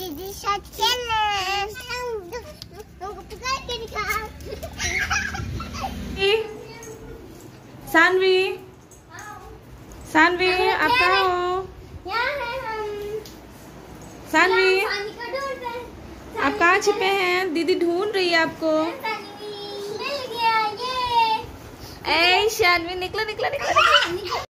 दीदी साथ खेलना। पकड़ के निकाल। सानवी, सानवी आप कहाँ हो? यहाँ है हम। सानवी पानी का ढूंढ रहे हैं। आप कहाँ छिपे हैं? दीदी ढूंढ रही है आपको। मिल गया ये। ए शानवी निकलो निकलो निकलो।